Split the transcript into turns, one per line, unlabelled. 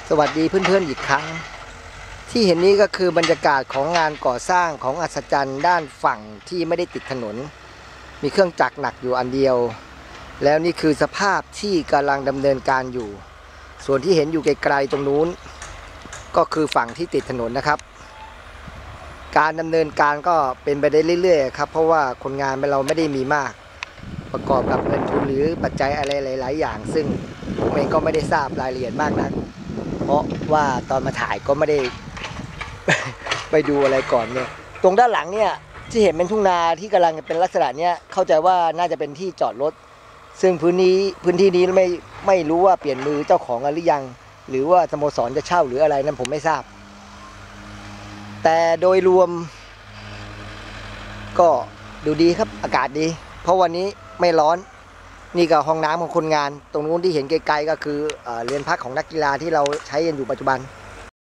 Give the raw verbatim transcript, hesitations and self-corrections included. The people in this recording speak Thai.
สวัสดีเพื่อนๆอีกครั้งที่เห็นนี้ก็คือบรรยากาศของงานก่อสร้างของอัศจรรย์ด้านฝั่งที่ไม่ได้ติดถนนมีเครื่องจักรหนักอยู่อันเดียวแล้วนี่คือสภาพที่กำลังดำเนินการอยู่ส่วนที่เห็นอยู่ไกลๆตรงนู้นก็คือฝั่งที่ติดถนนนะครับการดำเนินการก็เป็นไปได้เรื่อยๆครับเพราะว่าคนงานเราไม่ได้มีมากประกอบกับเงินทุนหรือปัจจัยอะไรหลายๆอย่างซึ่งผมเองก็ไม่ได้ทราบรายละเอียดมากนักเพราะว่าตอนมาถ่ายก็ไม่ได้ ไปดูอะไรก่อนเนี่ยตรงด้านหลังเนี่ยที่เห็นเป็นทุ่งนาที่กำลังเป็นลักษณะเนี้ยเข้าใจว่าน่าจะเป็นที่จอดรถซึ่งพื้นนี้พื้นที่นี้ไม่ไม่รู้ว่าเปลี่ยนมือเจ้าของหรือยังหรือว่าสโมสรจะเช่าหรืออะไรนั้นผมไม่ทราบแต่โดยรวมก็ดูดีครับอากาศดีเพราะวันนี้ไม่ร้อนนี่ก็ห้องน้ำของคนงานตรงนู้นที่เห็นไกลๆก็คือเรือนพักของนักกีฬาที่เราใช้กันอยู่ปัจจุบัน